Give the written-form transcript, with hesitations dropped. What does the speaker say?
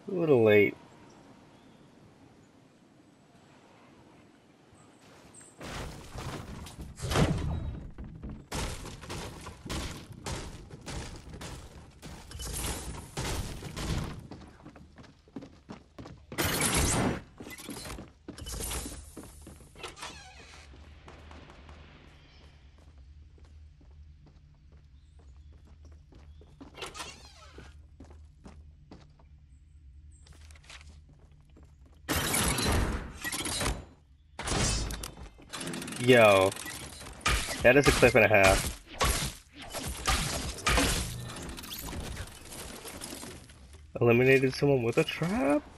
A little late. Yo, that is a clip and a half. Eliminated someone with a trap?